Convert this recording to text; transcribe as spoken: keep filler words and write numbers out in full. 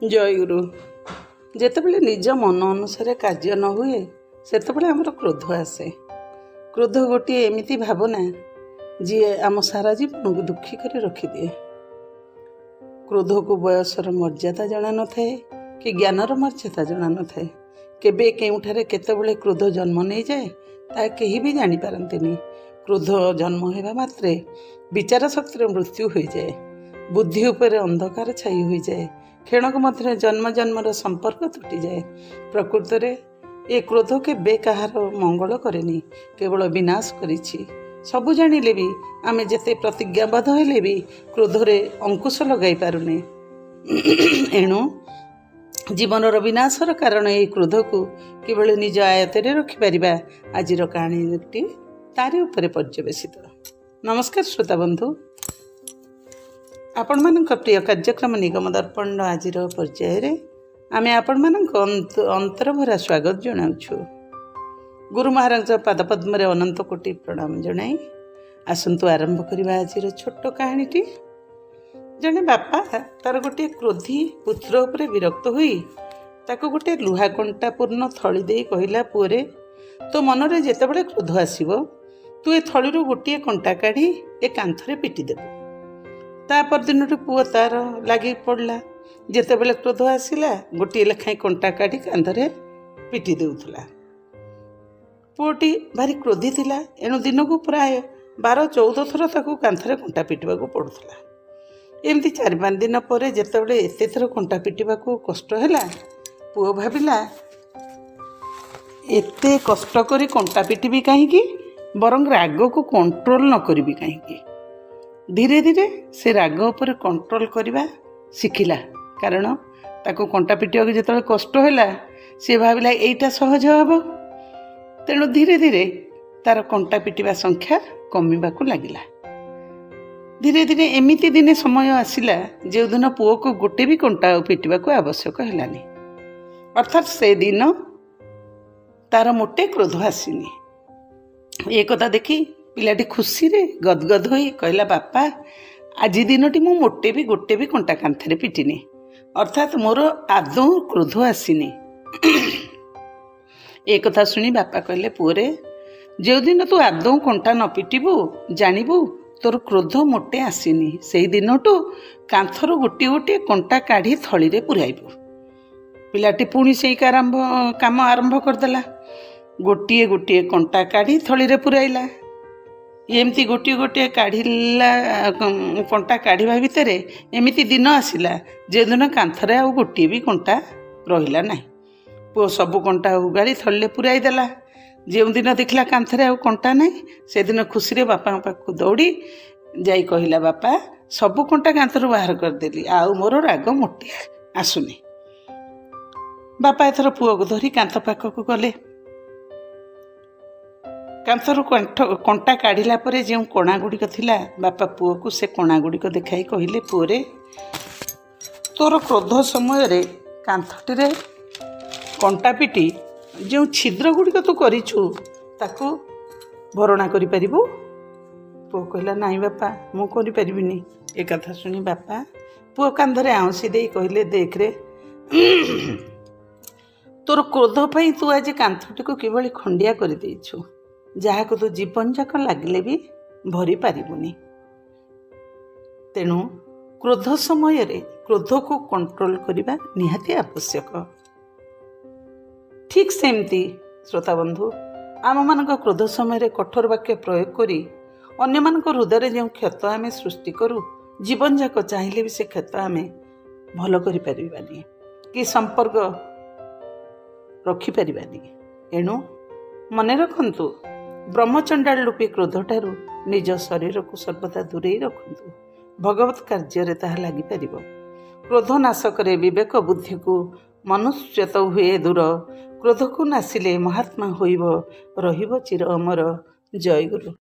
जय गुरु। जेतेबेले निज मन अनुसार कार्य न हुए सेतेबेले आमर क्रोध आसे। क्रोध गोटे एमिति भावना जी आम सारा जीवन को दुखी कर रखिदिए। क्रोध को बयसर मर्यादा जना न थाए कि ज्ञानर मर्यादा जना न थाए। केबे केउठारे केतेबेले क्रोध जन्म नहीं जाए ता केही भी जानी पारंतिनी। क्रोध जन्म होगा मात्रे विचार शक्तिर मृत्यु हो जाए, बुद्धि उपर अंधकार छाई हो जाए, क्षणक मध्य जन्म जन्मर संपर्क तुटी जाए। प्रकृत में ये क्रोध के बे कहार मंगल करेनी, केवल विनाश करिछि। सबु जानिले भी आमे जेते प्रतिज्ञाबद्ध हेले भी क्रोध रे अंकुश लगाई पारुने। एणु जीवनर विनाशर कारण ये क्रोध को केवल निज आयत्ते रखिपारिबा आजिर कहानी तारी उपरे पर्यवेसित। नमस्कार श्रोता बंधु, आपण मानक प्रिय कार्यक्रम निगम दर्पण आज पर्यायर आमे आपण मानक अंतर भरा स्वागत जनाऊँ। गुरु महाराज पादपद्म अनंत कोटि प्रणाम जनाई आसंतु आरंभ करवा आज छोट कहानीटी। जने बापा तार गोटे क्रोधी पुत्र उपरे विरक्त हुई ताको गोटे लुहा कंटा पूर्ण थली दे कहला, पुओरे तो मनरे जेतेबेले क्रोध आसीबो तू ए थलीरु गोटे कंटा काढ़ी ए कांथरे पिटी देबो। ता परदिन पुओ तार लगी पड़ला। जेतेबेले क्रोध आसिला गोटे लेखाएं कंटा काढ़ी कांधरे पिटी देउथला। पुओटी भारी क्रोधी थिला, एणु दिन को प्राय बार चौदह थर ताकू कांथरे कंटा पिटिबा को पड़ुथला। एमती चार पाँच दिन पर जेतेबेले एते थर कंटा पिटिबा को कष्ट हैला, पुओ भाबिला एते कष्ट करी कंटा पिटिबी काहींकी, बरं राग को कंट्रोल न करिबी काहींकी। धीरे धीरे से राग उपर कंट्रोल करवा शिखिला, कारण ताको कंटा पिटिया जिते कष्ट हैला सी भाविला एटा सहज हम। तेणु धीरे धीरे तार कंटा पिटिबा संख्या कमिबा को लागिला। धीरे धीरे एमिति दिने समय आसिला जो दिन पुओ को गोटे भी कंटा पिटिबा को आवश्यक हैलानी। अर्थात से दिन तार मोटे क्रोध आसीनी। एक कथा देखी पिलाटी खुशी रे गदगद होई कहला, बापा आज दिनटी मु मोटे भी गोटे भी कंटा कांथरे पिटिनी, अर्थात मोर आदौ क्रोध आसीनी। एक कथा सुनी बापा कहले, पुओरे जो दिन तू आदौ कंटा न पिटिबू जानिबू तोर क्रोध मोटे आसीनी, सेही दिनटू कांथर गोटे गोटे कंटा काढ़ी थली रे पुराइबू। पिलाटी पुणी सेही काम आरंभ करदेला। गोटे गोटे कंटा काढ़ी थली रे पुराइला। एमती गोटे गोटे काढ़ला कंटा काढ़ा भितर एमती दिन आसला जे दिन कांथरे आ गोटे भी कंटा रहिला नहीं। पुओ सबु कंटा उगाड़ी थले पुराई देला। जो दिन देखला कांथरे आ कंटा नहीं से दिन खुशी रे बापा पाखु दौड़ी जाई कहला, बापा सबु कंटा कांथरू बाहर करदेली, आउ मोर राग मोटे आसुनी। बापा एथर पुओ को धरी कांथ पाखक गले। कांथरू कंटा काढ़ला पर जो कणा गुड़िक थिला बापा पुओ को से कणा गुड़िक देखाई कहले, पुओरे तोर क्रोध समय रे कांथटी कंटा पिटी जो छिद्र गुड़िक तू करिछु ताकू भरणा करि परिबु। पुओ कहला, नाई बापा मु करि परिबिनी। ए कथा सुनी बापा पुओ कांधरे आउंसी देई कहले, देख रे तोर क्रोध पई तू आज कांथटी को किभली खंडिया करि देइछु, जहा को तू जीवन जाक लगिले भी भरी पारिबुनी। तेणु क्रोध समय रे क्रोध को कंट्रोल करने निहाती आवश्यक। ठीक सेमती श्रोता बंधु, आम मान क्रोध समय रे कठोर वाक्य प्रयोग करी अन्य मान हृदय जो क्षत आम सृष्टि करूँ, जीवन जाक चाहिए भी से क्षत आम भल कर पारिबानी कि संपर्क रखिपारिबानी। एणु मने रखंतु, ब्रह्मचंडाल रूपी क्रोध ठारू निज शरीर को सर्वदा दूरे रखंतु। भगवत कार्य ताहा लागि परिबो। क्रोध नाश करे विवेक बुद्धि को, मनुष्य तो हुए दूर। क्रोध को नासिले महात्मा होइबो, रहिबो चिर अमर। जय गुरु।